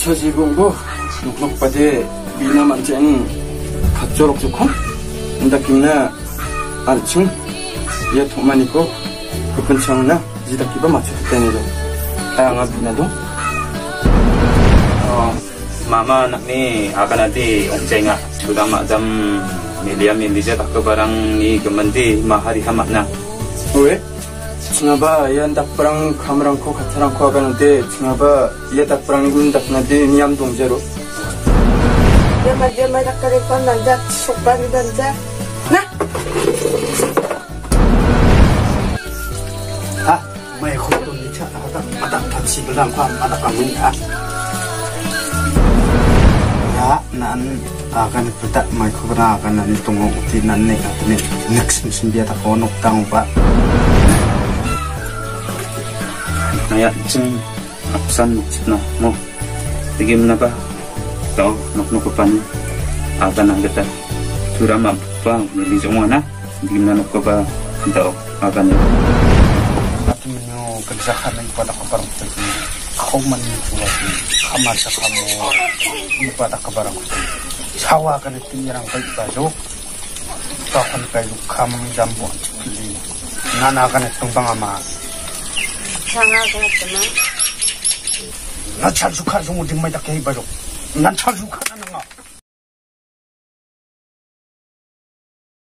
처지공부 녹록바데 미나만쟁 각조록 좋고 인다김나 안층 얘 돈만 있고 급은 청나 지다기바 맞춰줬다니도 다양한 비나도 mama anak ni akan nanti ongcenga sudah macam media tak ke barang ni kemanti mahari hamakna 왜? 칭아바 얘 닭브랑 카메랑코 가타랑코 하가는데 칭아바 얘 닭브랑이 군 닭나데 니암 동제로 dia 닭가리 건 남자 속바리 남자 나 mai khổ tuần đi chợ ada taksi belang kwa ada kami ya nan akan kita mai khổ na akan nan tunggu uti nan ne katne next musim dia tak konok tang pa naya cing aksan na mo tigim na ba tao nok pan akan ang kita surama pa ni jomana tigim na nok ba tao akan menyo kerjakan yang pada kebarang itu kau menjual kamar sekamu pada kebarang itu sawah kan itu yang baik baju bahkan kayu kamu jambu ini nana kan itu bang ama sangat kan teman na cari suka semua di mana kayu baju na cari suka nana